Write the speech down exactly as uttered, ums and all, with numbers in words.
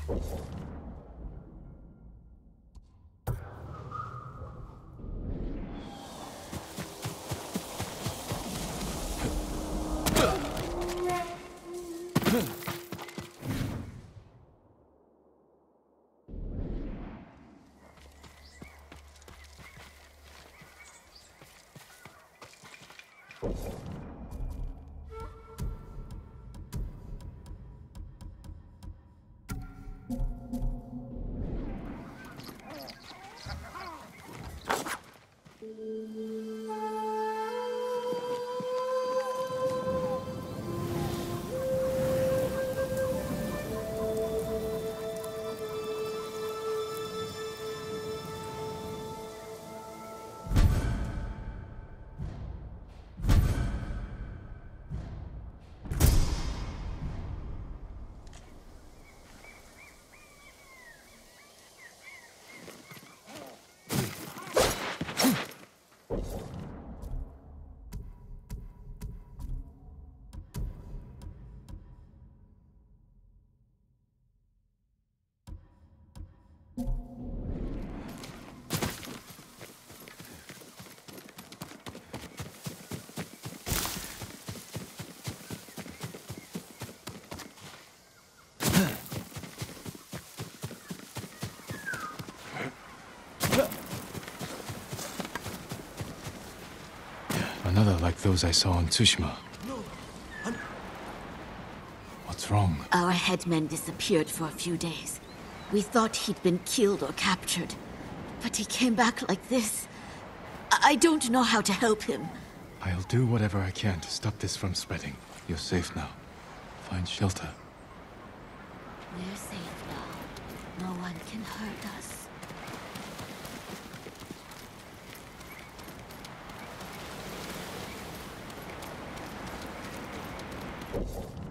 Another like those I saw in Tsushima. No, I'm... What's wrong? Our headman disappeared for a few days. We thought he'd been killed or captured. But he came back like this. I, I don't know how to help him. I'll do whatever I can to stop this from spreading. You're safe now. Find shelter. We're safe now. No one can hurt us. You